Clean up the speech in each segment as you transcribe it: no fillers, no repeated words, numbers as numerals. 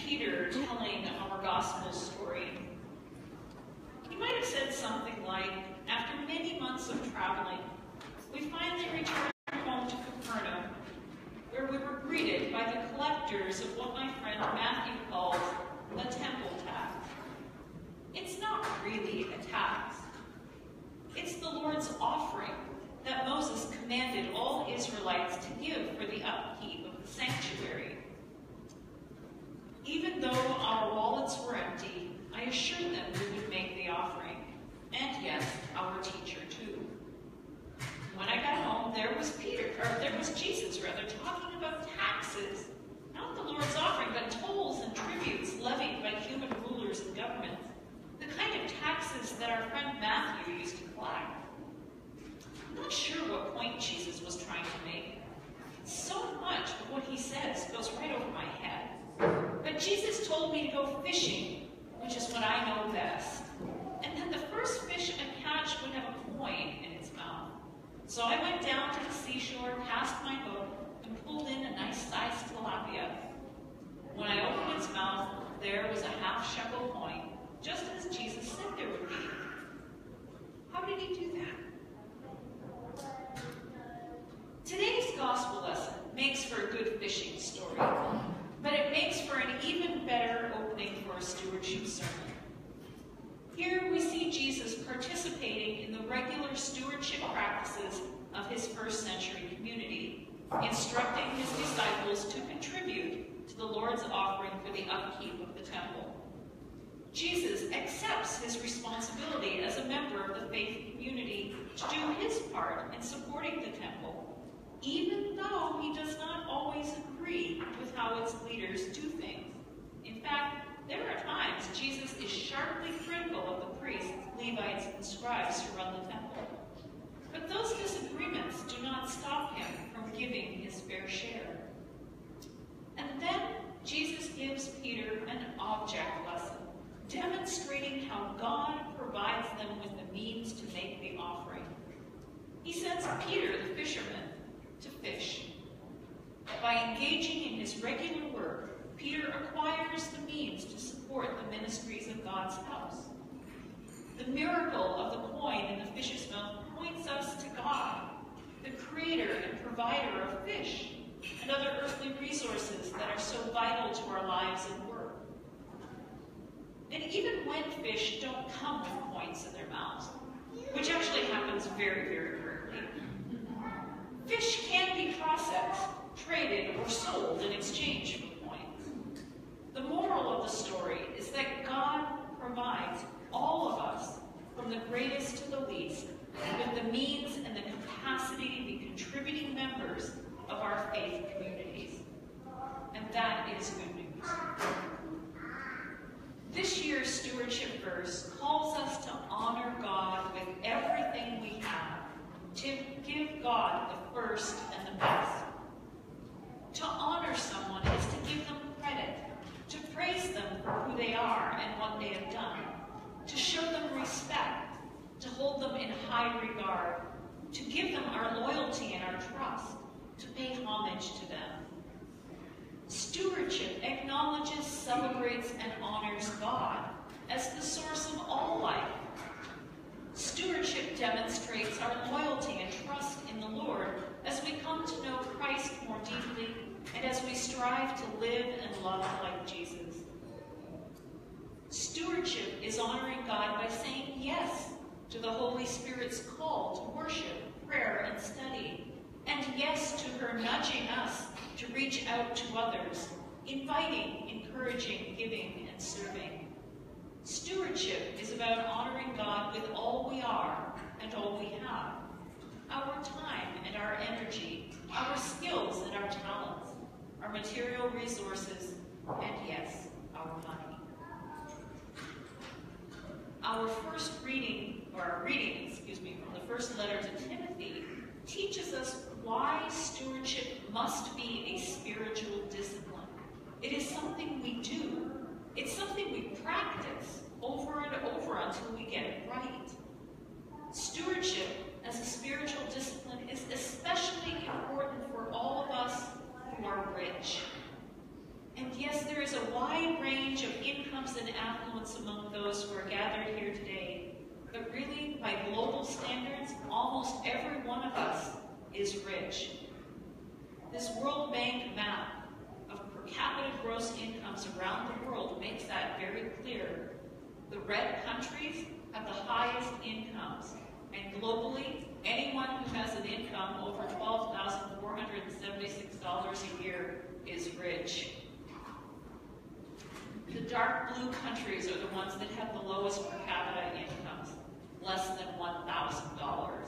Peter telling our gospel story. He might have said something like, after many months of traveling, we finally returned home to Capernaum, where we were greeted by the collectors of what my friend Matthew calls the temple tax. It's not really a tax. It's the Lord's offering that Moses commanded all Israelites to give for the upkeep of the sanctuary. Even though our wallets were empty, I assured them we would make the offering, and yes, our teacher too. When I got home, there was Jesus talking about taxes, not the Lord's offering, but tolls and tributes levied by human rulers and governments, the kind of taxes that our friend Matthew used to collect. I'm not sure what point Jesus was trying to make. So much of what he says goes right over my head. But Jesus told me to go fishing, which is what I know best. And then the first fish I catch would have a coin in its mouth. So I went down to the seashore, cast my hook, and pulled in a nice-sized tilapia. When I opened its mouth, there was a half-shekel coin, just as Jesus said there would be. How did he do that? Today's gospel lesson makes for a good fishing story, but it makes for an even better opening for a stewardship sermon. Here we see Jesus participating in the regular stewardship practices of his first century community, instructing his disciples to contribute to the Lord's offering for the upkeep of the temple. Jesus accepts his responsibility as a member of the faith community to do his part in supporting the temple, even though he does not always agree with how its leaders do things. In fact, there are times Jesus is sharply critical of the priests, Levites, and scribes who run the temple. But those disagreements do not stop him from giving his fair share. And then Jesus gives Peter an object lesson, demonstrating how God provides them with the means to make the offering. He sends Peter, the fisherman, to fish. By engaging in his regular work, Peter acquires the means to support the ministries of God's house. The miracle of the coin in the fish's mouth points us to God, the creator and provider of fish and other earthly resources that are so vital to our lives and work. And even when fish don't come with coins in their mouths, which actually happens very, very rarely, fish can be processed, traded, or sold in exchange for coins. The moral of the story is that God provides all of us, from the greatest to the least, with the means and the capacity to be contributing members of our faith communities. And that is good news. This year's stewardship verse calls us to honor God with everything we have, to give God the first and the best. To honor someone is to give them credit, to praise them for who they are and what they have done, to show them respect, to hold them in high regard, to give them our loyalty and our trust, to pay homage to them. Stewardship acknowledges, celebrates, and honors God as the source of all life. Stewardship demonstrates our loyalty and trust in the Lord as we come to know Christ more deeply and as we strive to live and love like Jesus. Stewardship is honoring God by saying yes to the Holy Spirit's call to worship, prayer, and study, and yes to her nudging us to reach out to others, inviting, encouraging, giving, and serving. Stewardship is about honoring God with all we are and all we have, our time and our energy, our skills and our talents, our material resources, and yes, our money. Our reading from the first letter to Timothy teaches us why stewardship must be a spiritual discipline. It is something we do. It's something we practice over and over until we get it right. Stewardship as a spiritual discipline is especially important for all of us who are rich. And yes, there is a wide range of incomes and affluence among those who are gathered here today. But really, by global standards, almost every one of us is rich. This World Bank map of per capita gross incomes around the world makes that very clear. The red countries have the highest incomes, and globally, anyone who has an income over $12,476 a year is rich. The dark blue countries are the ones that have the lowest per capita incomes, less than $1,000.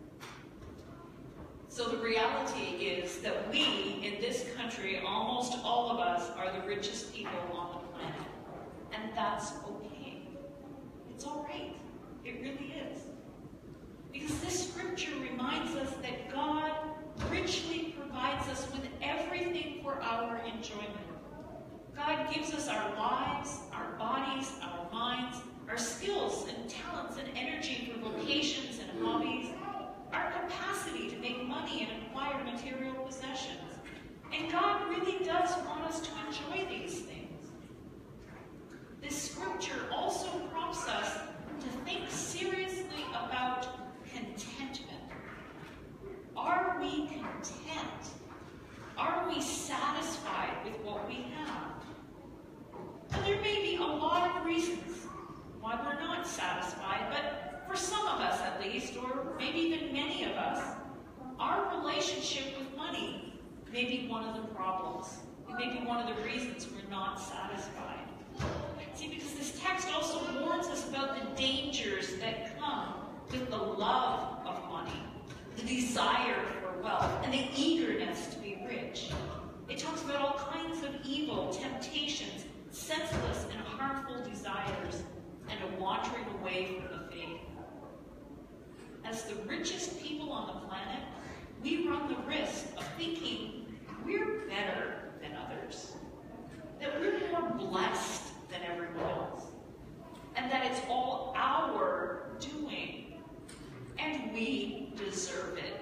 So the reality is that we, in this country, almost all of us, are the richest people on the planet. And that's okay. It's all right. It really is. Because this scripture reminds us that God richly provides us with everything for our enjoyment. God gives us our lives, our bodies, our minds, our skills and talents and energy for vocations and hobbies, our capacity to make money and acquire material possessions. And God really does want us to enjoy these things. This scripture also prompts us to think seriously about contentment. Are we content? Are we satisfied with what we have? And there may be a lot of reasons why we're not satisfied, but for some of us at least, or maybe even many of us, our relationship with money may be one of the problems. It may be one of the reasons we're not satisfied. See, because this text also warns us about the dangers that come with the love of money, the desire for wealth, and the eagerness to be rich. It talks about all kinds of evil, temptations, senseless and harmful desires, and a wandering away from the faith. As the richest people on the planet, we run the risk of thinking we're better than others, that we're more blessed than everyone else, and that it's all our doing, and we deserve it.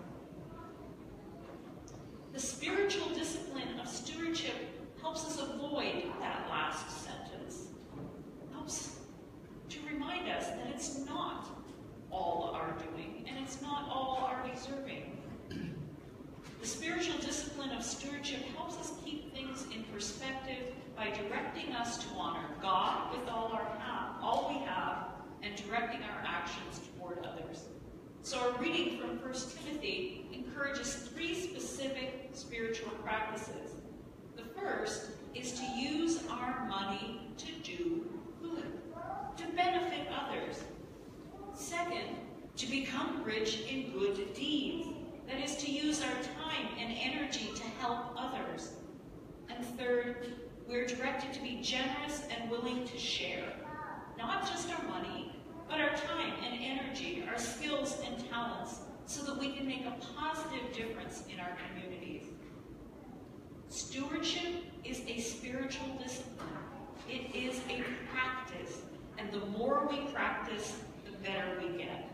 The spiritual discipline of stewardship helps us avoid that last sentence. Helps to remind us that it's not all our doing, and it's not all our deserving. The spiritual discipline of stewardship helps us keep things in perspective by directing us to honor God with all we have, and directing our actions toward others. So our reading from 1 Timothy encourages 3 specific spiritual practices. The first is to use our money to do good, to benefit others. Second, to become rich in good deeds. That is, to use our time and energy to help others. And third, we're directed to be generous and willing to share. Not just our money, but our time and energy, our skills and talents, so that we can make a positive difference in our communities. Stewardship is a spiritual discipline. It is a practice, and the more we practice, the better we get.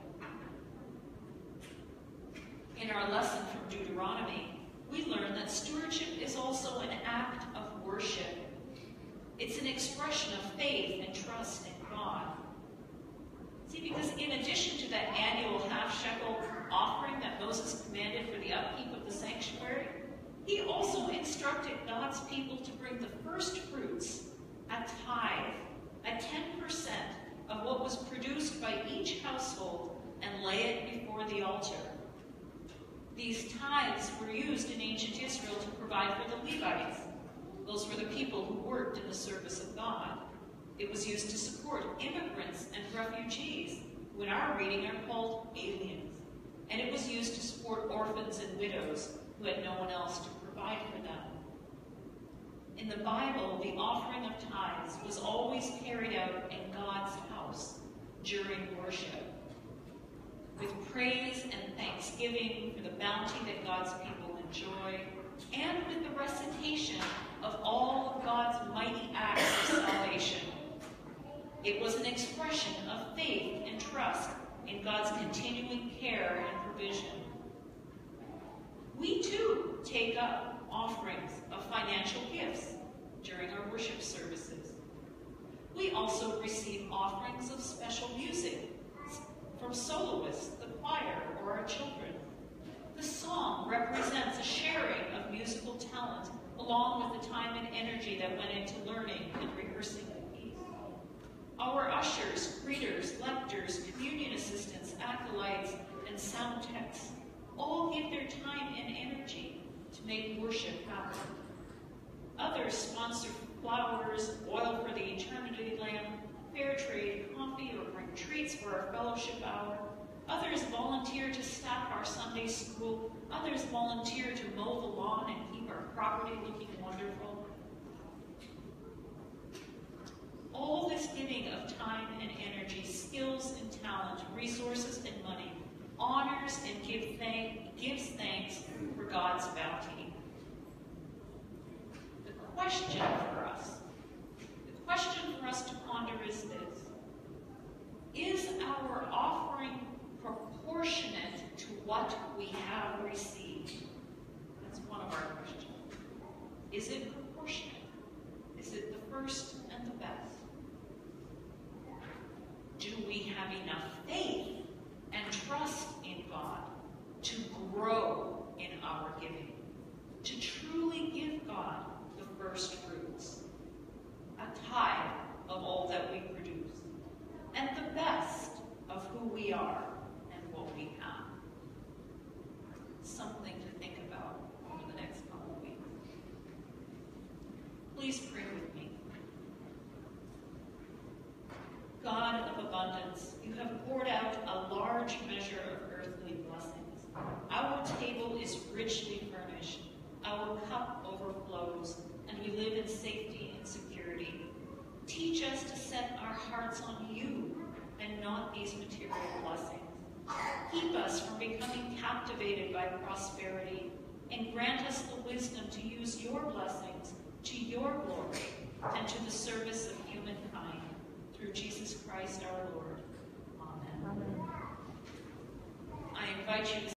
In our lesson from Deuteronomy, we learn that stewardship is also an act of worship. It's an expression of faith and trust in God. See, because in addition to that annual half-shekel offering that Moses commanded for the upkeep of the sanctuary, he also instructed God's people to bring the first fruits, a tithe, a 10% of what was produced by each household, and lay it before the altar. These tithes were used in ancient Israel to provide for the Levites. Those were the people who worked in the service of God. It was used to support immigrants and refugees, who in our reading are called aliens. And it was used to support orphans and widows who had no one else to provide for them. In the Bible, the offering of tithes was always carried out in God's house during worship, with praise and thanksgiving for the bounty that God's people enjoy, and with the recitation of all of God's mighty acts of salvation. It was an expression of faith and trust in God's continuing care and provision. We too take up offerings of financial gifts, offerings of special music from soloists, the choir, or our children. The song represents a sharing of musical talent along with the time and energy that went into learning and rehearsing the piece. Our ushers, greeters, lectors, communion assistants, acolytes, and sound techs all give their time and energy to make worship happen. Others sponsor flowers, oil for the eternity lamp, fair trade, coffee, or bring treats for our fellowship hour. Others volunteer to staff our Sunday school. Others volunteer to mow the lawn and keep our property looking wonderful. All this giving of time and energy, skills and talent, resources and money, honors and gives thanks for God's bounty. The question for us to ponder is this: is our offering proportionate to what we have received? That's one of our questions. Is it proportionate? Is it the first and the best? Do we have enough faith and trust in God to grow in our giving, to truly give God the first fruits, a tithe of all that we produce, and the best of who we are and what we have? Something to think about over the next couple of weeks. Please pray with me. God of abundance, you have poured out a large measure of earthly blessings. Our table is richly furnished. Our cup overflows, and we live in safety and security. Teach us to set our hearts on you and not these material blessings. Keep us from becoming captivated by prosperity, and grant us the wisdom to use your blessings to your glory and to the service of you.